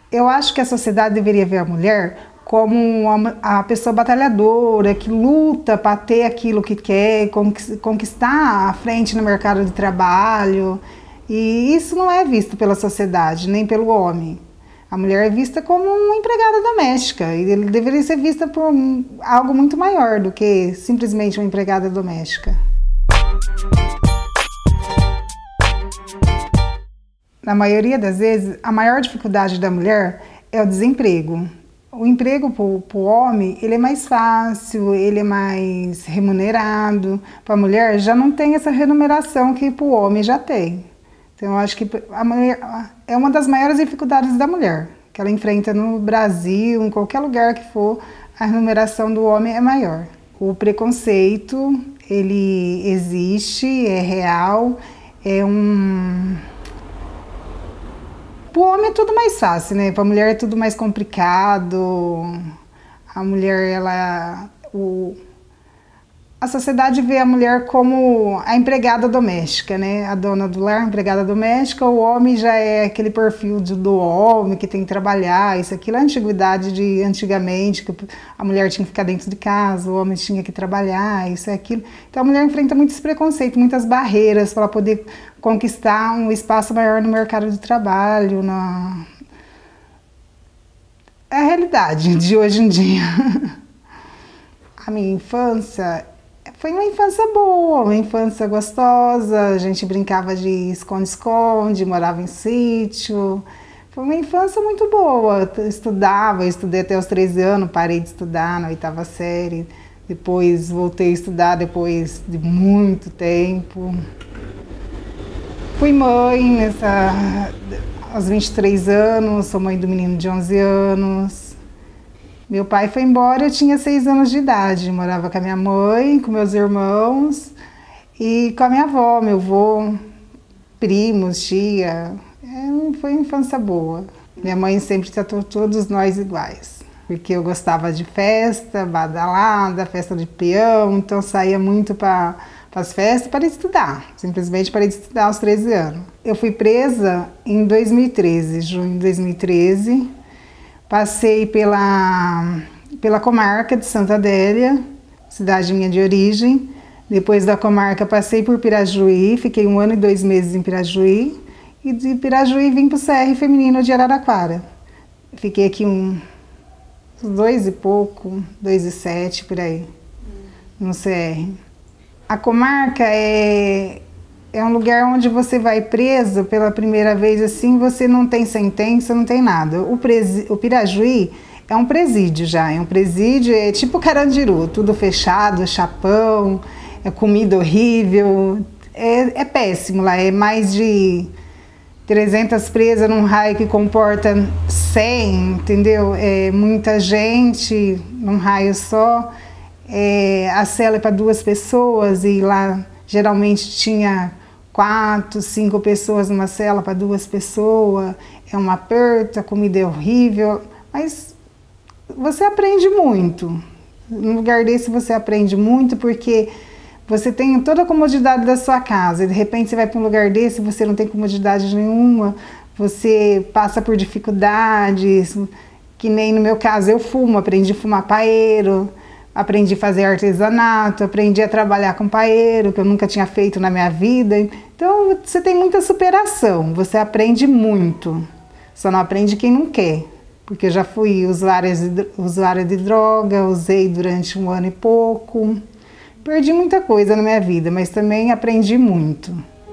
Eu acho que a sociedade deveria ver a mulher como a pessoa batalhadora, que luta para ter aquilo que quer, conquistar a frente no mercado de trabalho. E isso não é visto pela sociedade, nem pelo homem. A mulher é vista como uma empregada doméstica e ele deveria ser vista por algo muito maior do que simplesmente uma empregada doméstica. Na maioria das vezes, a maior dificuldade da mulher é o desemprego. O emprego para o homem, ele é mais fácil, ele é mais remunerado. Para a mulher, já não tem essa remuneração que para o homem já tem. Então, eu acho que a mulher é uma das maiores dificuldades da mulher, que ela enfrenta no Brasil, em qualquer lugar que for, a remuneração do homem é maior. O preconceito, ele existe, é real, Para o homem é tudo mais fácil, né? Para a mulher é tudo mais complicado. A mulher, a sociedade vê a mulher como a empregada doméstica, né? A dona do lar, a empregada doméstica. O homem já é aquele perfil do homem que tem que trabalhar, isso, aquilo. A antiguidade de antigamente, que a mulher tinha que ficar dentro de casa, o homem tinha que trabalhar, isso, aquilo. Então a mulher enfrenta muitos preconceitos, muitas barreiras para poder conquistar um espaço maior no mercado de trabalho. É a realidade de hoje em dia. A minha infância foi uma infância boa, uma infância gostosa, a gente brincava de esconde-esconde, morava em sítio. Foi uma infância muito boa, estudei até os 13 anos, parei de estudar na 8ª série, depois voltei a estudar depois de muito tempo. Fui mãe aos 23 anos, sou mãe do menino de 11 anos. Meu pai foi embora, eu tinha 6 anos de idade, morava com a minha mãe, com meus irmãos e com a minha avó, meu avô, primos, tia. Foi uma infância boa. Minha mãe sempre tratou todos nós iguais, porque eu gostava de festa, badalada, festa de peão, então saía muito para as festas e parei de estudar, simplesmente parei de estudar aos 13 anos. Eu fui presa em 2013, junho de 2013. Passei pela comarca de Santa Adélia, cidade minha de origem. Depois da comarca passei por Pirajuí, fiquei 1 ano e 2 meses em Pirajuí. E de Pirajuí vim para o CR Feminino de Araraquara. Fiquei aqui uns 2 e pouco, 2 e 7 por aí, no CR. A comarca é um lugar onde você vai preso pela primeira vez, assim, você não tem sentença, não tem nada. O Pirajuí é um presídio já, é tipo Carandiru, tudo fechado, chapão, é comida horrível, é péssimo lá, é mais de 300 presas num raio que comporta 100, entendeu? É muita gente num raio só, a cela é para 2 pessoas e lá geralmente tinha 4, 5 pessoas numa cela para 2 pessoas, é um aperto, a comida é horrível, mas você aprende muito. Num lugar desse você aprende muito porque você tem toda a comodidade da sua casa e de repente você vai para um lugar desse e você não tem comodidade nenhuma, você passa por dificuldades, que nem no meu caso eu aprendi a fumar paeiro, aprendi a fazer artesanato, aprendi a trabalhar com paeiro, que eu nunca tinha feito na minha vida. Então, você tem muita superação, você aprende muito. Só não aprende quem não quer. Porque eu já fui usuária de droga, usei durante 1 ano e pouco. Perdi muita coisa na minha vida, mas também aprendi muito.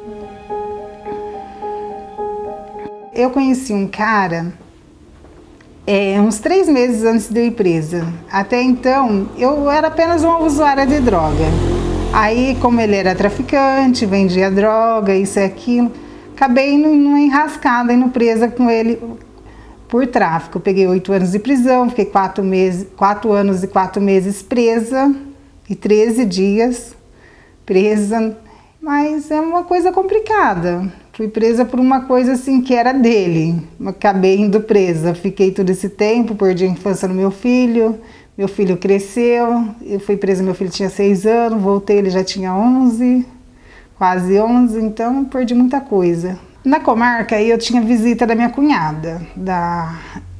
Eu conheci um cara uns 3 meses antes de eu ir presa. Até então, eu era apenas uma usuária de droga. Aí, como ele era traficante, vendia droga, isso e aquilo, acabei numa enrascada, indo presa com ele por tráfico. Eu peguei 8 anos de prisão, fiquei 4 anos e 4 meses presa, e 13 dias presa, mas é uma coisa complicada. Fui presa por uma coisa assim que era dele, acabei indo presa, fiquei todo esse tempo, perdi a infância no meu filho cresceu, eu fui presa, meu filho tinha 6 anos, voltei, ele já tinha 11, quase 11, então perdi muita coisa. Na comarca eu tinha visita da minha cunhada,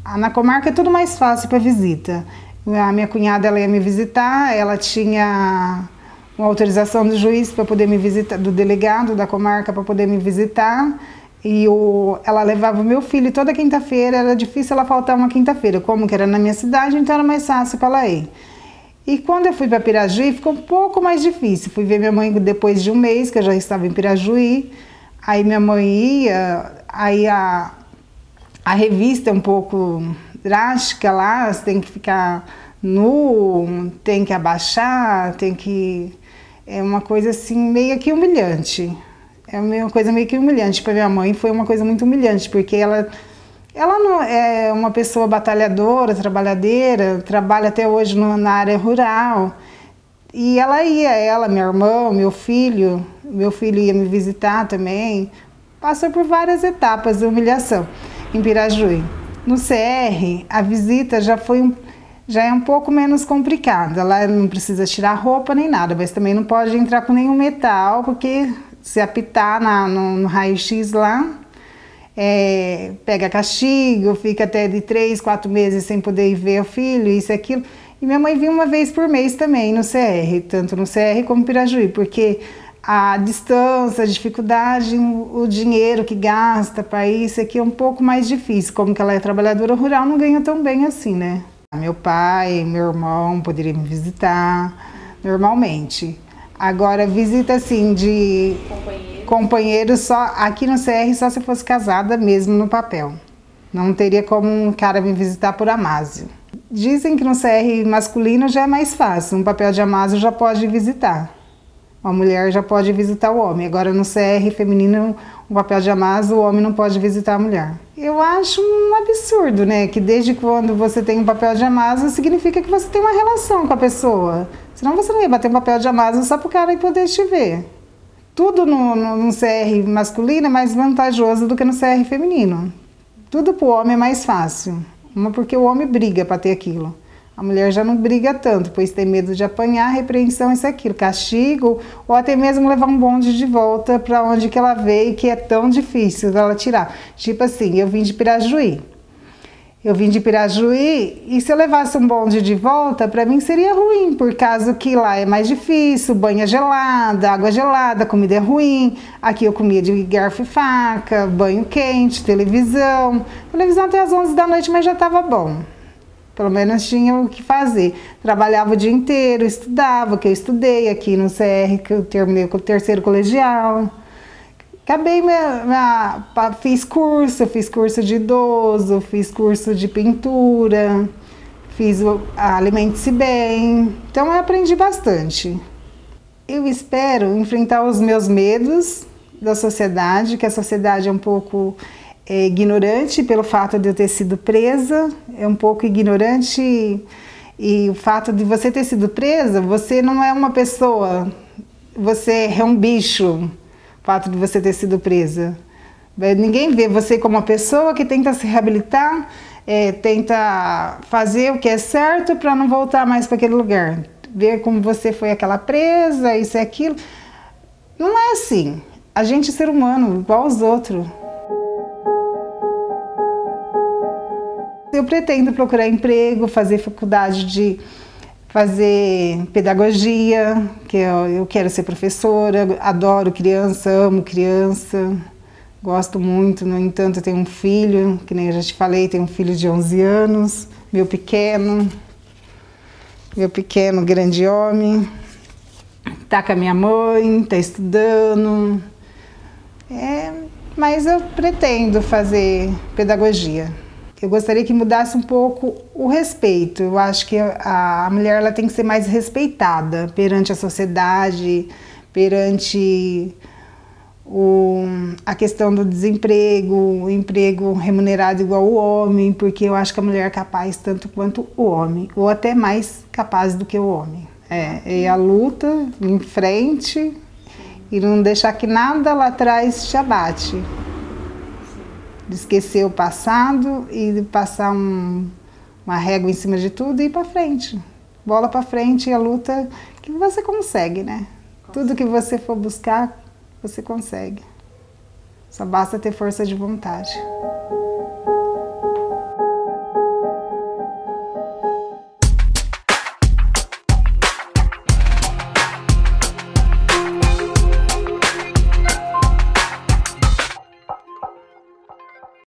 Na comarca é tudo mais fácil para visita. A minha cunhada, ela ia me visitar, ela tinha uma autorização do juiz para poder me visitar, do delegado da comarca para poder me visitar. E ela levava o meu filho toda quinta-feira, era difícil ela faltar uma quinta-feira. Como que era na minha cidade, então era mais fácil para ela ir. E quando eu fui para Pirajuí, ficou um pouco mais difícil. Fui ver minha mãe depois de um mês, que eu já estava em Pirajuí. Aí minha mãe ia, aí a revista é um pouco drástica lá, você tem que ficar nu, tem que abaixar, tem que... É uma coisa assim meio que humilhante. É uma coisa meio que humilhante para minha mãe, foi uma coisa muito humilhante, porque ela não é uma pessoa batalhadora, trabalhadeira, trabalha até hoje na área rural. E ela, minha irmã, meu filho ia me visitar também. Passou por várias etapas de humilhação em Pirajuí. No CR, a visita já é um pouco menos complicada. Lá não precisa tirar roupa nem nada, mas também não pode entrar com nenhum metal, porque se apitar no raio-x lá, pega castigo, fica até de 3, 4 meses sem poder ir ver o filho, isso e aquilo. E minha mãe vinha uma vez por mês também no CR, tanto no CR como no Pirajuí, porque a distância, a dificuldade, o dinheiro que gasta para isso aqui é um pouco mais difícil. Como que ela é trabalhadora rural, não ganha tão bem assim, né? Meu pai, meu irmão poderiam me visitar normalmente. Agora, visita assim de companheiro só aqui no CR, só se fosse casada mesmo no papel. Não teria como um cara me visitar por amásio. Dizem que no CR masculino já é mais fácil, um papel de amásio já pode visitar. Uma mulher já pode visitar o homem. Agora no CR feminino, um papel de amásio, o homem não pode visitar a mulher. Eu acho um absurdo, né? Que desde quando você tem um papel de amásio, significa que você tem uma relação com a pessoa. Senão você não ia bater um papel de amásio só para o cara poder te ver. Tudo no CR masculino é mais vantajoso do que no CR feminino. Tudo para o homem é mais fácil. Porque o homem briga para ter aquilo. A mulher já não briga tanto, pois tem medo de apanhar, repreensão, isso e aquilo, castigo, ou até mesmo levar um bonde de volta para onde que ela veio, que é tão difícil dela tirar. Tipo assim, eu vim de Pirajuí. E se eu levasse um bonde de volta, para mim seria ruim, por causa que lá é mais difícil, banho é gelada, água gelada, comida é ruim. Aqui eu comia de garfo e faca, banho quente, televisão. Televisão até às 11 da noite, mas já estava bom. Pelo menos tinha o que fazer. Trabalhava o dia inteiro, estudava, que eu estudei aqui no CR, que eu terminei com o 3º colegial. Acabei, fiz curso de idoso, fiz curso de pintura, fiz Alimente-se Bem. Então eu aprendi bastante. Eu espero enfrentar os meus medos da sociedade, que a sociedade é um pouco ignorante pelo fato de eu ter sido presa, é um pouco ignorante e o fato de você ter sido presa, você não é uma pessoa, você é um bicho, o fato de você ter sido presa. Ninguém vê você como uma pessoa que tenta se reabilitar, tenta fazer o que é certo para não voltar mais para aquele lugar. Ver como você foi aquela presa, isso e aquilo. Não é assim. A gente é ser humano, igual aos outros. Eu pretendo procurar emprego, fazer faculdade de fazer pedagogia, que eu quero ser professora, adoro criança, amo criança, gosto muito. No entanto, eu tenho um filho, que nem eu já te falei, tenho um filho de 11 anos, meu pequeno grande homem, tá com a minha mãe, tá estudando, mas eu pretendo fazer pedagogia. Eu gostaria que mudasse um pouco o respeito. Eu acho que a mulher ela tem que ser mais respeitada perante a sociedade, perante a questão do desemprego, o emprego remunerado igual o homem, porque eu acho que a mulher é capaz tanto quanto o homem, ou até mais capaz do que o homem. É a luta em frente e não deixar que nada lá atrás te abate. De esquecer o passado e de passar uma régua em cima de tudo e ir para frente. Bola para frente e a luta que você consegue, né? Tudo que você for buscar, você consegue. Só basta ter força de vontade.